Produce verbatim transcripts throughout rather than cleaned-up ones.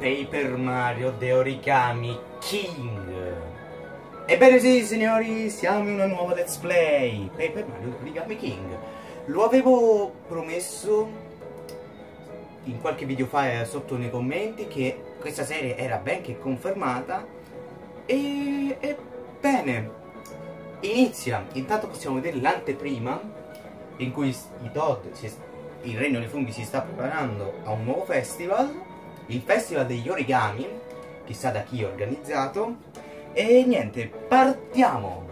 Paper Mario The Origami King. Ebbene sì signori, siamo in una nuova let's play Paper Mario The Origami King. Lo avevo promesso in qualche video fa sotto nei commenti che questa serie era ben che confermata. E ebbene, inizia. Intanto possiamo vedere l'anteprima in cui i Todd, si, il Regno dei Funghi si sta preparando a un nuovo festival, il Festival degli Origami, chissà da chi è organizzato. E niente, partiamo.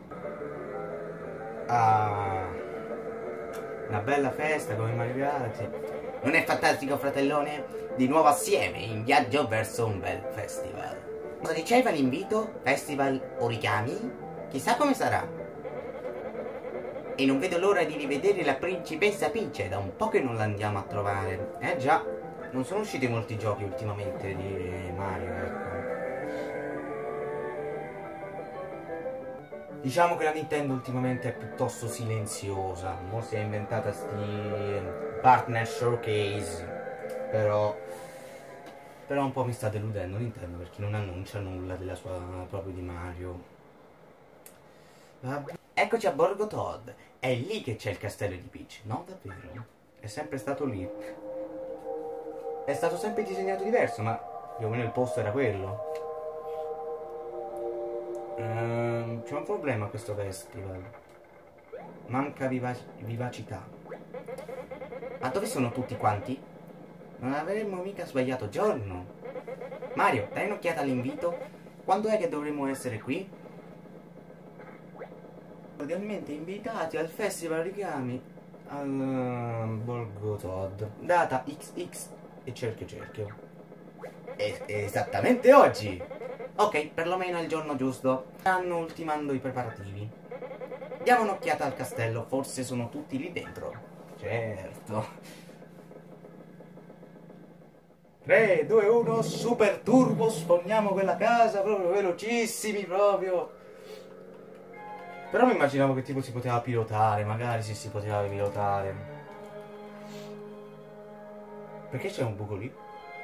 Ah, una bella festa come Mario Galaxy. Non è fantastico, fratellone? Di nuovo assieme in viaggio verso un bel festival. Cosa diceva l'invito? Festival Origami? Chissà come sarà. E non vedo l'ora di rivedere la principessa Peach. Da un po' che non l'andiamo a trovare. Eh già, non sono usciti molti giochi ultimamente di Mario, ecco. Diciamo che la Nintendo ultimamente è piuttosto silenziosa. Mo' si è inventata sti partner showcase. Però Però un po' mi sta deludendo Nintendo, perché non annuncia nulla della sua, proprio di Mario. Vabbè. Eccoci a Borgo Todd. È lì che c'è il castello di Peach. No, davvero? È sempre stato lì. È stato sempre disegnato diverso, ma più o meno il posto era quello. Ehm, c'è un problema a questo festival. Manca viva vivacità. Ma dove sono tutti quanti? Non avremmo mica sbagliato giorno. Mario, dai un'occhiata all'invito. Quando è che dovremmo essere qui? Cordialmente invitati al Festival Origami al uh, Borgo Todd. Data X X e cerchio cerchio. E esattamente oggi. Ok, perlomeno è il giorno giusto. Stanno ultimando i preparativi. Diamo un'occhiata al castello. Forse sono tutti lì dentro. Certo. tre, due, uno, super turbo, sfondiamo quella casa, proprio velocissimi, proprio. Però mi immaginavo che tipo si poteva pilotare, magari se si poteva pilotare. Perché c'è un buco lì?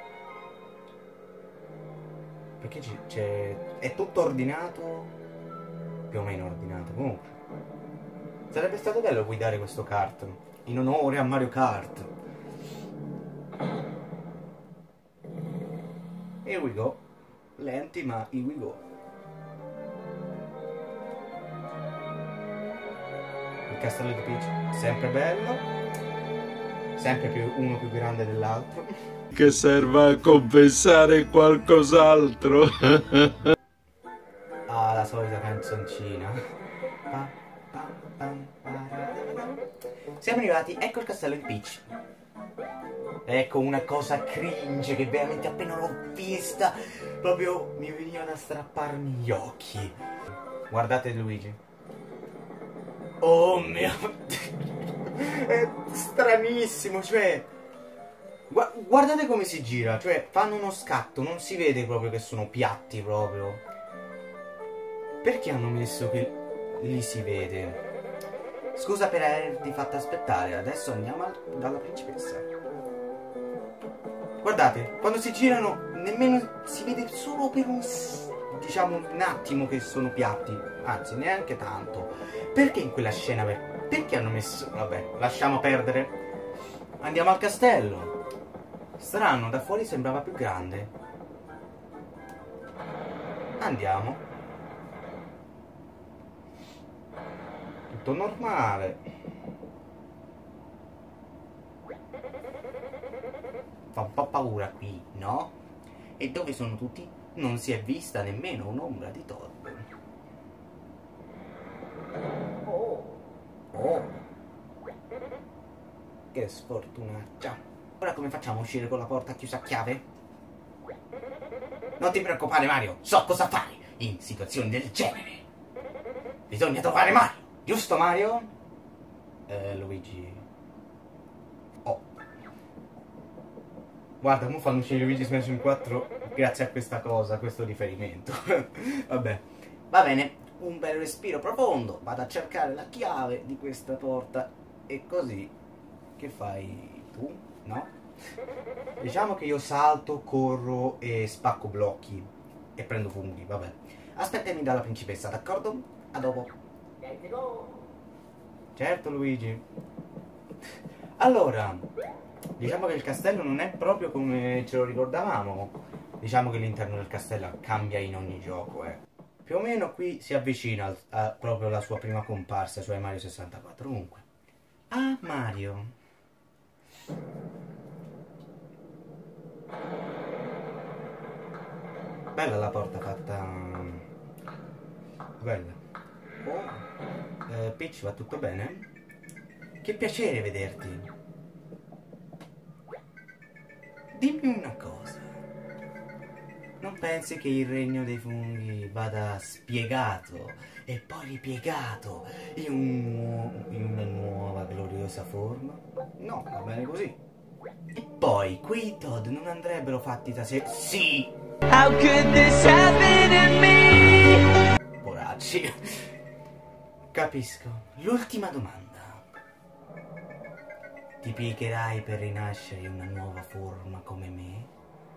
Perché c'è... è tutto ordinato? Più o meno ordinato, comunque. Sarebbe stato bello guidare questo kart, in onore a Mario Kart. Here we go. Lenti ma here we go. Il castello di Peach, sempre bello. Sempre più uno più grande dell'altro. Che serva a compensare qualcos'altro. Ah, la solita canzoncina. Siamo arrivati, ecco il castello di Peach. Ecco una cosa cringe che veramente appena l'ho vista proprio mi veniva da strapparmi gli occhi. Guardate Luigi. Oh mio Dio. È stranissimo, cioè gu guardate come si gira, cioè fanno uno scatto, non si vede proprio che sono piatti proprio. Perché hanno messo che lì si vede? Scusa per averti fatto aspettare, adesso andiamo dalla principessa. Guardate, quando si girano nemmeno si vede, solo per un, diciamo, un attimo che sono piatti, anzi neanche tanto. Perché in quella scena, perché hanno messo, vabbè, lasciamo perdere. Andiamo al castello. Strano, da fuori sembrava più grande. Andiamo. Tutto normale. Fa un po' paura qui, no? E dove sono tutti? Non si è vista nemmeno un'ombra di Todd. Oh. Oh. Che sfortunaccia. Ora come facciamo a uscire con la porta chiusa a chiave? Non ti preoccupare Mario, so cosa fare in situazioni del genere. Bisogna trovare Mario, giusto Mario? Eh, Luigi... Guarda, non fanno uscire Luigi's Mansion quattro grazie a questa cosa, a questo riferimento. Vabbè. Va bene, un bel respiro profondo. Vado a cercare la chiave di questa porta. E così, che fai tu? No? Diciamo che io salto, corro e spacco blocchi e prendo funghi, vabbè. Aspettami dalla principessa, d'accordo? A dopo. Certo, Luigi. Allora, diciamo che il castello non è proprio come ce lo ricordavamo. Diciamo che l'interno del castello cambia in ogni gioco, eh. Più o meno qui si avvicina al, a proprio alla sua prima comparsa, cioè Mario sessantaquattro. Comunque. Ah, Mario. Bella la porta fatta. Bella. Oh. Eh, Peach, va tutto bene? Che piacere vederti. Dimmi una cosa. Non pensi che il regno dei funghi vada spiegato e poi ripiegato in, un, in una nuova gloriosa forma? No, va bene così. E poi quei Toad non andrebbero fatti da sé. Sì! How could this happen to me? Poracci. Capisco. L'ultima domanda. Ti piegherai per rinascere in una nuova forma come me?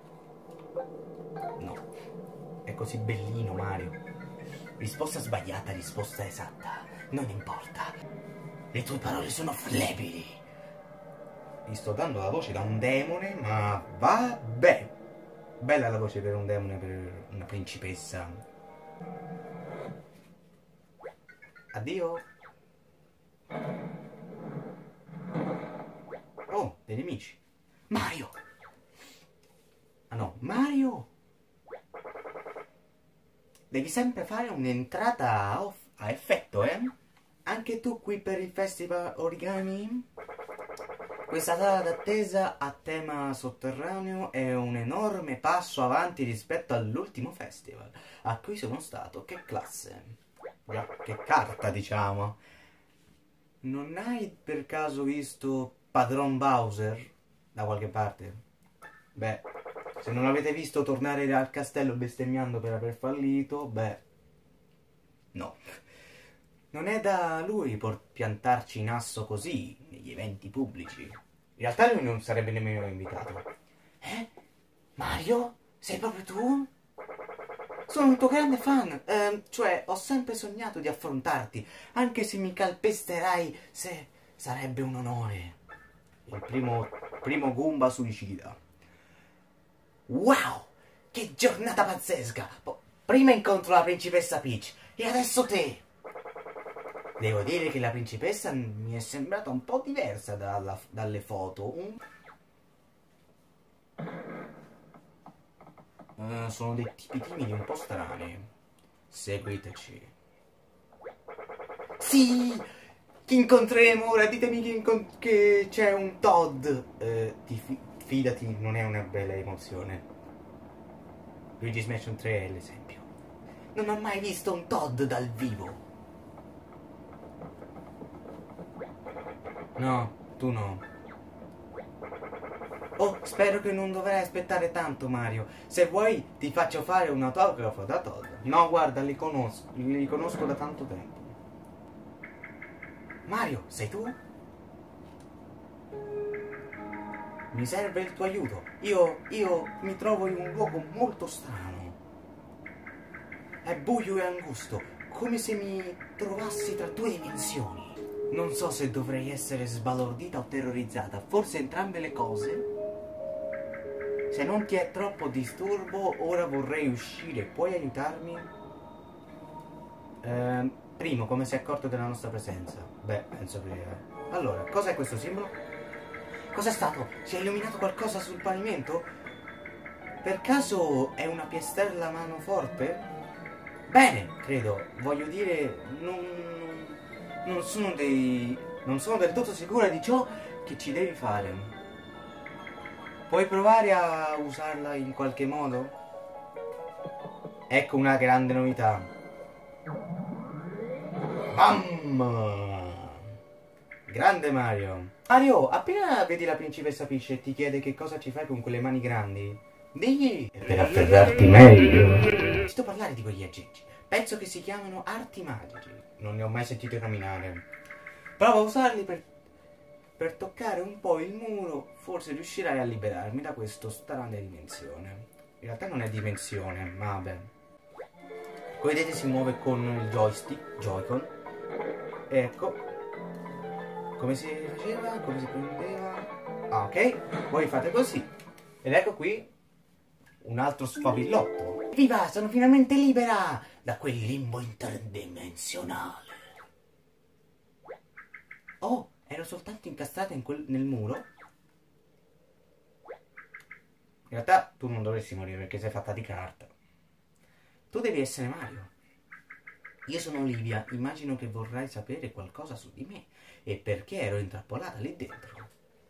No. È così bellino, Mario. Risposta sbagliata, risposta esatta. Non importa. Le tue parole sono flebili. Ti sto dando la voce da un demone, ma vabbè. Bella la voce per un demone, per una principessa. Addio. Oh, dei nemici. Mario. Ah no, Mario. Devi sempre fare un'entrata a, off a effetto, eh? Anche tu qui per il festival origami? Questa sala d'attesa a tema sotterraneo è un enorme passo avanti rispetto all'ultimo festival a cui sono stato. Che classe. Già, che carta, diciamo. Non hai per caso visto Padron Bowser da qualche parte? Beh, se non l'avete visto tornare al castello bestemmiando per aver fallito, beh, no. Non è da lui por piantarci in asso così negli eventi pubblici. In realtà lui non sarebbe nemmeno invitato. Eh? Mario? Sei proprio tu? Sono un tuo grande fan, eh, cioè ho sempre sognato di affrontarti, anche se mi calpesterai, se sarebbe un onore. Il primo, primo Goomba suicida. Wow! Che giornata pazzesca! Prima incontro la principessa Peach e adesso te! Devo dire che la principessa mi è sembrata un po' diversa dalla, dalle foto. Un... Uh, sono dei tipi timidi un po' strani. Seguiteci. Sì! Chi incontreremo ora? Ditemi che, incont che c'è un Todd. Uh, ti fi fidati, non è una bella emozione. Luigi's Mansion tre è l'esempio. Non ho mai visto un Todd dal vivo. No, tu no. Oh, spero che non dovrai aspettare tanto, Mario. Se vuoi ti faccio fare un autografo da Todd. No, guarda, li conosco, li conosco da tanto tempo. Mario, sei tu? Mi serve il tuo aiuto. Io, io mi trovo in un luogo molto strano. È buio e angusto, come se mi trovassi tra due dimensioni. Non so se dovrei essere sbalordita o terrorizzata, forse entrambe le cose. Se non ti è troppo disturbo, ora vorrei uscire. Puoi aiutarmi? Eh, primo, come si è accorto della nostra presenza? Beh, penso che... Allora, cos'è questo simbolo? Cos'è stato? Si è illuminato qualcosa sul pavimento? Per caso è una piastrella mano forte? Bene, credo. Voglio dire, non... Non sono dei... Non sono del tutto sicura di ciò che ci devi fare. Puoi provare a usarla in qualche modo? Ecco una grande novità. Bam! Grande Mario. Mario, appena vedi la principessa Peach e ti chiede che cosa ci fai con quelle mani grandi, digli per afferrarti meglio. Sento parlare di quegli aggeggi. Penso che si chiamano arti magici. Non ne ho mai sentito nominare. Prova a usarli per... Per toccare un po' il muro forse riuscirai a liberarmi da questo strana dimensione. In realtà non è dimensione, ma vabbè. Come vedete si muove con il joystick, Joy-Con. Ecco. Come si faceva? Come si prendeva? Ah, ok. Voi fate così. Ed ecco qui un altro sfavillotto. Viva! Sono finalmente libera da quel limbo interdimensionale. Oh, ero soltanto incastrata in quel, nel muro. In realtà tu non dovresti morire perché sei fatta di carta. Tu devi essere Mario. Io sono Olivia, immagino che vorrai sapere qualcosa su di me e perché ero intrappolata lì dentro.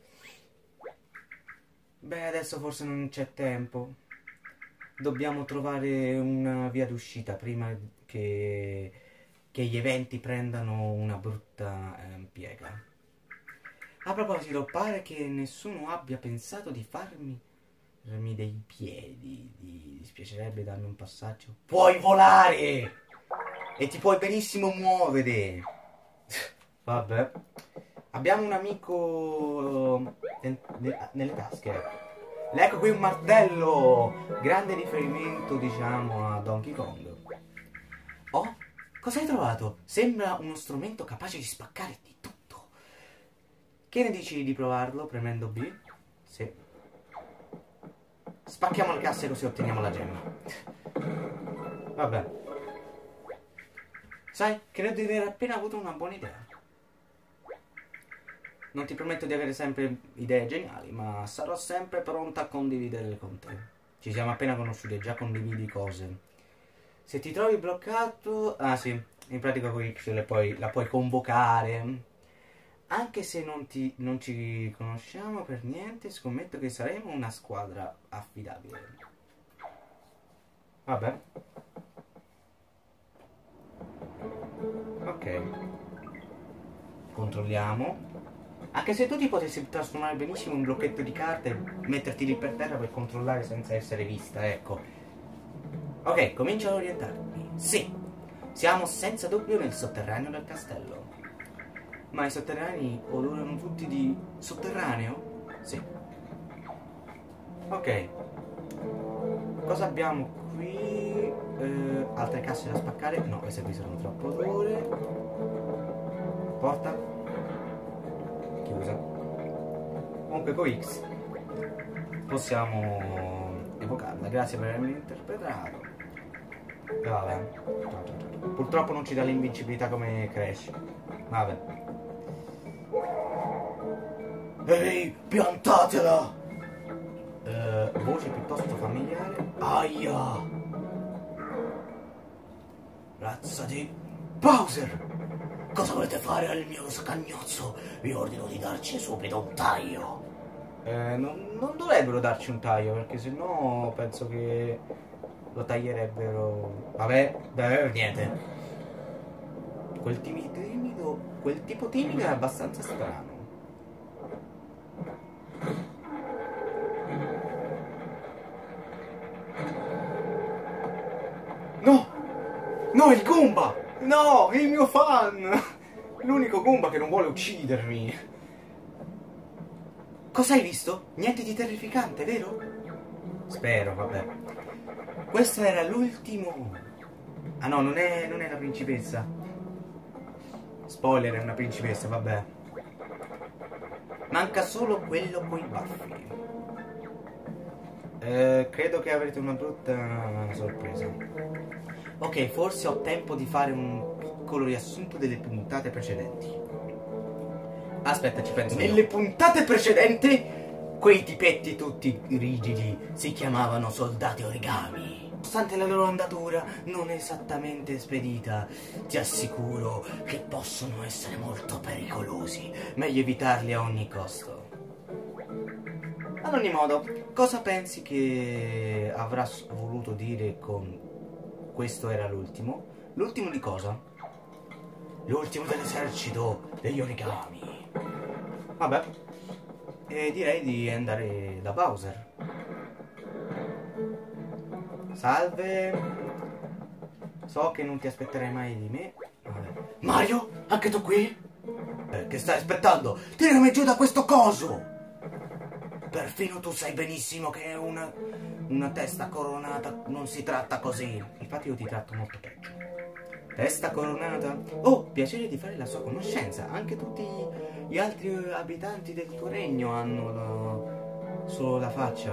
Beh, adesso forse non c'è tempo. Dobbiamo trovare una via d'uscita prima che, che gli eventi prendano una brutta eh, piega. A proposito, pare che nessuno abbia pensato di farmi dei piedi. Ti dispiacerebbe darmi un passaggio? Puoi volare! E ti puoi benissimo muovere. Vabbè. Abbiamo un amico nelle tasche. Ecco qui un martello. Grande riferimento, diciamo, a Donkey Kong. Oh, cosa hai trovato? Sembra uno strumento capace di spaccare di tutto. Che ne dici di provarlo premendo B? Sì. Spacchiamo le casse così otteniamo la gemma. Vabbè. Sai, credo di aver appena avuto una buona idea. Non ti prometto di avere sempre idee geniali, ma sarò sempre pronta a condividerle con te. Ci siamo appena conosciuti e già condividi cose. Se ti trovi bloccato... Ah sì, in pratica con X le puoi, la puoi convocare. Anche se non, ti, non ci conosciamo per niente, scommetto che saremo una squadra affidabile. Vabbè. Ok. Controlliamo. Anche se tu ti potessi trasformare benissimo in un blocchetto di carte e metterti lì per terra per controllare senza essere vista, ecco. Ok, comincio ad orientarmi. Sì, siamo senza dubbio nel sotterraneo del castello. Ma i sotterranei odorano tutti di sotterraneo? Sì. Ok. Cosa abbiamo qui? Eh, altre casse da spaccare? No, queste qui sono troppo dure. Porta. Chiusa. Comunque con X possiamo evocarla. Grazie per avermi interpretato. E vabbè. Purtroppo non ci dà l'invincibilità come Crash. Vabbè. Ehi, piantatela! Eh, voce piuttosto familiare. Aia! Razza di Bowser! Cosa volete fare al mio scagnozzo? Vi ordino di darci subito un taglio. Eh, non, non dovrebbero darci un taglio, perché sennò penso che lo taglierebbero. Vabbè, beh, niente. Quel timido, timido, quel tipo timido è abbastanza strano. No! No, il Goomba! No, il mio fan! L'unico Goomba che non vuole uccidermi. Cosa hai visto? Niente di terrificante, vero? Spero, vabbè. Questo era l'ultimo. Ah no, non è, non è la principessa. Spoiler, è una principessa, vabbè. Manca solo quello coi baffi. Eh, credo che avrete una brutta sorpresa. Ok, forse ho tempo di fare un piccolo riassunto delle puntate precedenti. Aspetta, ci penso. Nelle puntate precedenti, quei tipetti tutti rigidi si chiamavano soldati origami. Nonostante la loro andatura non esattamente spedita, ti assicuro che possono essere molto pericolosi. Meglio evitarli a ogni costo. Ad ogni modo, cosa pensi che avrà voluto dire con questo era l'ultimo? L'ultimo di cosa? L'ultimo dell'esercito degli origami. Vabbè. E direi di andare da Bowser. Salve. So che non ti aspetterai mai di me. Vabbè. Mario? Anche tu qui? Eh, che stai aspettando? Tirami giù da questo coso! Perfino tu sai benissimo che una, una testa coronata non si tratta così. Infatti io ti tratto molto peggio. Testa coronata? Oh, piacere di fare la sua conoscenza. Anche tutti gli altri abitanti del tuo regno hanno la... solo la faccia?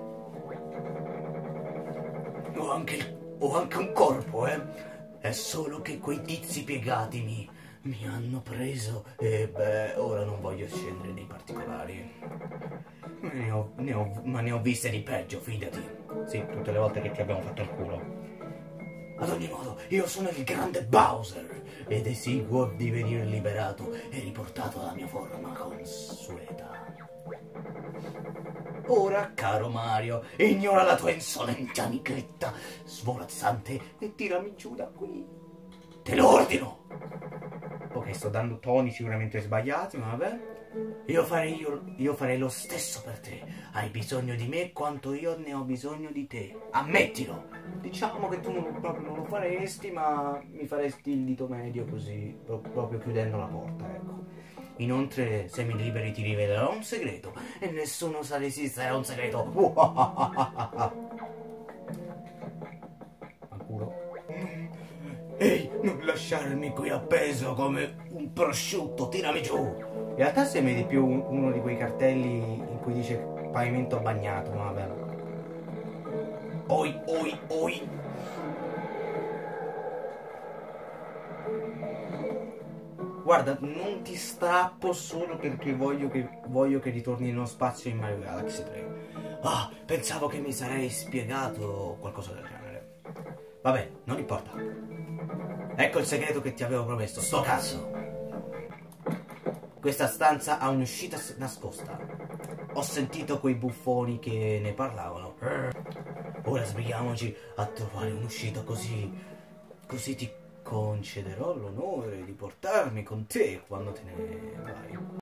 Ho anche, il... ho anche un corpo, eh? È solo che quei tizi piegati mi... mi hanno preso e beh, ora non voglio scendere nei particolari. Ma ne, ho, ne ho, ma ne ho viste di peggio, fidati. Sì, tutte le volte che ti abbiamo fatto il culo. Ad ogni modo, io sono il grande Bowser ed esigo di venire liberato e riportato alla mia forma consueta. Ora, caro Mario, ignora la tua insolente amichetta svolazzante e tirami giù da qui. Te lo ordino! Ok, sto dando toni sicuramente sbagliati, ma vabbè. Io farei, io, io farei lo stesso per te. Hai bisogno di me quanto io ne ho bisogno di te. Ammettilo! Diciamo che tu non, proprio non lo faresti, ma mi faresti il dito medio così, pro, proprio chiudendo la porta, ecco. Inoltre, se mi liberi ti rivelerò un segreto e nessuno sa resistere a un segreto. Ancora. Ehi, non lasciarmi qui appeso come un prosciutto, tirami giù! In realtà sembra di più uno di quei cartelli in cui dice pavimento bagnato, ma vabbè. Oi, oi, oi! Guarda, non ti strappo solo perché voglio che, voglio che ritorni nello spazio in Mario Galaxy tre. Ah, pensavo che mi sarei spiegato qualcosa del genere. Vabbè, non importa. Ecco il segreto che ti avevo promesso. Sto cazzo! Questa stanza ha un'uscita nascosta. Ho sentito quei buffoni che ne parlavano. Ora sbrighiamoci a trovare un'uscita, così... così ti concederò l'onore di portarmi con te quando te ne vai.